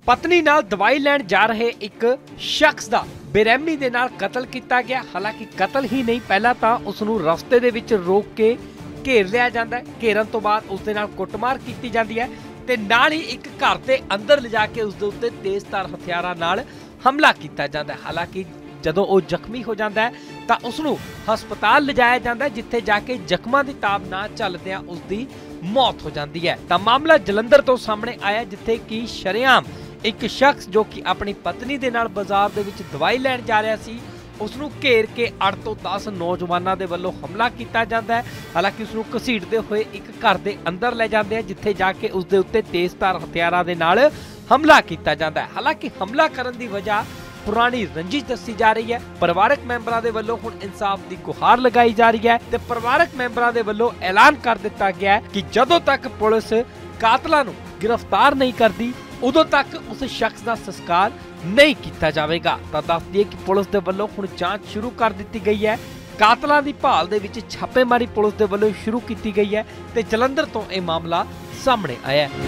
पत्नी नाल दवाई लैण जा रहे एक शख्स दा बेरहमी दे नाल कतल किया गया। हालांकि कतल ही नहीं, पहला तां उसनूं रस्ते दे विच रोक के घेर लिया जांदा है। घेरन तो बाद उस दे नाल कुੱਟਮਾਰ की जाती है ते नाल ही एक घर के अंदर लिजा के उस दे उत्ते तेज़धार हथियारां नाल हमला किया जाता है। हालांकि जदों वो जख्मी हो जाता है तो उसनूं हस्पताल लिजाया जाता है, जिथे जाके जख्मां दी ताब ना चलदियां उसकी मौत हो जाती है। तो मामला जलंधर तो सामने आया, जिथे कि शरेआम एक शख्स जो कि अपनी पत्नी दे नाल बाजार दे विच दवाई लैण जा रहा सी, उसनूं घेर के 8 तो 10 नौजवानों के वल्लों हमला किया जाता है। हालांकि उसनूं घसीटते हुए एक घर के अंदर ले जाते हैं, जिथे जाके उसके उत्ते तेज़धार हथियारां दे नाल हमला किया जाता है। हालांकि हमला करन दी वजह पुरानी रंजिश दसी जा रही है। परिवारक मैंबरां दे वल्लों हुण इंसाफ की गुहार लगाई जा रही है ते परिवारक मैंबरां दे वल्लों ऐलान कर दिता गया है कि जदों तक पुलिस कातलां नूं गिरफ्तार नहीं करती उदों तक उस शख्स का संस्कार नहीं किया जाएगा। तो दस दिए कि पुलिस के वल्लों हुण जांच शुरू कर दी गई है। कातलां की भाल दे विच छापेमारी पुलिस के वल्लों शुरू की गई है ते जलंधर तो यह मामला सामने आया है।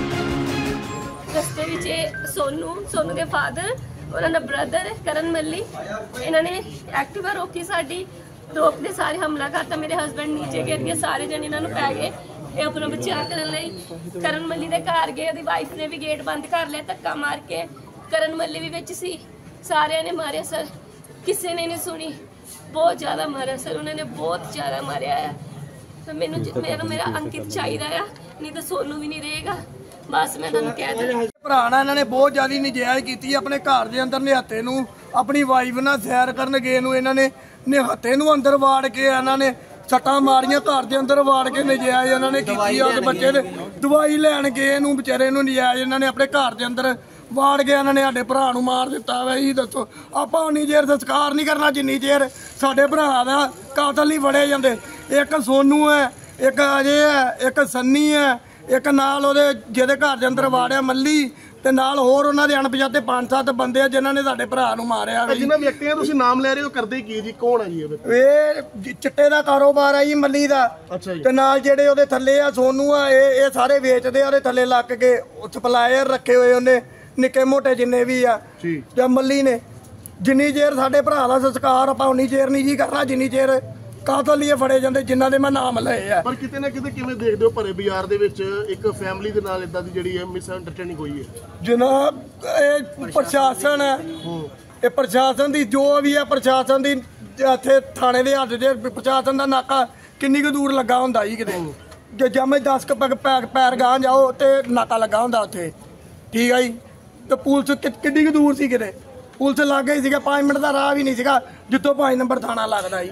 रस्ते विच सोनू के फादर उन्होंने ब्रदर करण मल्ली इन्होंने एक्टिवा रोकी, साड़ी रोकते सारे हमला करता। मेरे हस्बैंड नीचे गिर गए, सारे जने इन्होंने पै गए। ये अपना बचाव करने लई करण मल्ली के घर गए, ਉਹਦੀ वाइफ ने भी गेट बंद कर लिया धक्का मार के। करण मल्ली भी विच सी, सारे ने मारे सर, किसी ने नहीं सुनी, बहुत ज़्यादा मारा सर, उन्होंने बहुत ज़्यादा मारिया है। तो मैनू मेरा अंकित चाहिए है, नहीं तो सोनू भी नहीं रहेगा। बस मैं तुहानू कह दी ਭਰਾ ਨਾਲ ਇਹਨਾਂ ਨੇ ਬਹੁਤ ਜ਼ਿਆਦਾ ਨਜਾਇਜ਼ ਕੀਤੀ। ਆਪਣੇ ਘਰ ਦੇ ਅੰਦਰ ਨਿਹੱਤੇ ਨੂੰ ਆਪਣੀ ਵਾਈਫ ਨਾਲ ਸੈਰ ਕਰਨ ਗਏ ਨੂੰ ਇਹਨਾਂ ਨੇ ਨਿਹੱਤੇ ਨੂੰ ਅੰਦਰ ਵਾੜ ਕੇ ਇਹਨਾਂ ਨੇ ਸੱਟਾਂ ਮਾਰੀਆਂ, ਘਰ ਦੇ ਅੰਦਰ ਵਾੜ ਕੇ ਨਜਾਇਜ਼ ਇਹਨਾਂ ਨੇ ਕੀਤੀ। ਉਸ ਬੱਚੇ ਦੇ ਦਵਾਈ ਲੈਣ ਗਏ ਨੂੰ ਵਿਚਾਰੇ ਨੂੰ ਨਜਾਇਜ਼ ਇਹਨਾਂ ਨੇ ਆਪਣੇ ਘਰ ਦੇ ਅੰਦਰ ਵਾੜ ਕੇ ਇਹਨਾਂ ਨੇ ਸਾਡੇ ਭਰਾ ਨੂੰ ਮਾਰ ਦਿੱਤਾ ਵਾ। ਇਹ ਦੱਸੋ ਆਪਾਂ ਉਨੀ ਦੇਰ ਸੰਸਕਾਰ ਨਹੀਂ ਕਰਨਾ ਜਿੰਨੀ ਦੇਰ ਸਾਡੇ ਭਰਾ ਦਾ ਕਾਤਲ ਨਹੀਂ ਫੜੇ ਜਾਂਦੇ। ਇੱਕ ਸੋਨੂ ਹੈ, ਇੱਕ ਅਜੇ ਹੈ, ਇੱਕ ਸੰਨੀ ਹੈ, ਇੱਕ ਨਾਲ ਉਹਦੇ ਜਿਹਦੇ ਘਰ ਦੇ ਅੰਦਰ ਵਾੜਿਆ ਮੱਲੀ, ਤੇ ਨਾਲ ਹੋਰ ਉਹਨਾਂ ਦੇ ਅਣਪਛਾਤੇ 5-7 ਬੰਦੇ ਆ ਜਿਨ੍ਹਾਂ ਨੇ ਸਾਡੇ ਭਰਾ ਨੂੰ ਮਾਰਿਆ। ਜਿਨ੍ਹਾਂ ਵਿਅਕਤੀਆਂ ਤੁਸੀਂ ਨਾਮ ਲੈ ਰਹੇ ਹੋ ਕਰਦੇ ਕੀ ਜੀ, ਕੌਣ ਹੈ ਜੀ ਇਹ ਚਿੱਟੇ ਦਾ ਕਾਰੋਬਾਰ ਆ ਜੀ ਮੱਲੀ ਦਾ। ਅੱਛਾ ਜੀ। ਤੇ ਨਾਲ ਜਿਹੜੇ ਉਹਦੇ ਥੱਲੇ ਆ ਸੋਨੂ ਆ, ਇਹ ਸਾਰੇ ਵੇਚਦੇ ਆ। ਉਹਦੇ ਥੱਲੇ ਲੱਗ ਕੇ ਸਪਲਾਇਰ ਰੱਖੇ ਹੋਏ ਉਹਨੇ ਨਿੱਕੇ ਮੋਟੇ ਜਿੰਨੇ ਵੀ ਆ ਜੀ। ਤੇ ਮੱਲੀ ਨੇ ਜਿੰਨੀ ਚਿਰ ਸਾਡੇ ਭਰਾ ਦਾ ਸੰਸਕਾਰ ਆਪਾਂ ਉਨੀ ਚਿਰ ਨਹੀਂ ਜੀ ਕਰਨਾ ਜਿੰਨੀ ਚਿਰ ਕਾਤਲ ਹੀ ਫੜੇ ਜਾਂਦੇ ਜਿਨ੍ਹਾਂ ਦੇ ਮੈਂ ਨਾਮ ਲਏ ਆ। ਪਰ ਕਿਤੇ ਨਾ ਕਿਤੇ ਕਿਵੇਂ ਦੇਖਦੇ ਹੋ ਭਰੇ ਬਾਜ਼ਾਰ ਦੇ ਵਿੱਚ ਇੱਕ ਫੈਮਿਲੀ ਦੇ ਨਾਲ ਇਦਾਂ ਦੀ ਜਿਹੜੀ ਹੈ ਮਿਸ ਅੰਡਰਸਟੈਂਡਿੰਗ ਹੋਈ ਹੈ? ਜਨਾਬ ਇਹ ਪ੍ਰਸ਼ਾਸਨ ਹੈ, ਇਹ ਪ੍ਰਸ਼ਾਸਨ ਦੀ ਜੋ ਵੀ ਹੈ, ਪ੍ਰਸ਼ਾਸਨ ਦੀ ਇੱਥੇ ਥਾਣੇ ਦੇ ਹੱਥ ਦੇ ਪ੍ਰਸ਼ਾਸਨ ਦਾ ਨਾਕਾ ਕਿੰਨੀ ਕੁ ਦੂਰ ਲੱਗਾ ਹੁੰਦਾ ਜੀ। ਕਿਤੇ ਜੇ ਜਮੇ 10 ਪੈਰ ਗਾਂ ਜਾਓ ਤੇ ਨਾਕਾ ਲੱਗਾ ਹੁੰਦਾ ਉੱਥੇ, ਠੀਕ ਹੈ ਜੀ। ਤੇ ਪੁਲਿਸ ਕਿੰਨੀ ਕੁ ਦੂਰ ਸੀ, ਕਿਤੇ ਪੁਲਿਸ ਲੱਗ ਗਈ ਸੀਗਾ, 5 ਮਿੰਟ ਦਾ ਰਾਹ ਵੀ ਨਹੀਂ ਸੀਗਾ ਜਿੱਥੋਂ 5 ਨੰਬਰ ਥਾਣਾ ਲੱਗਦਾ ਜੀ।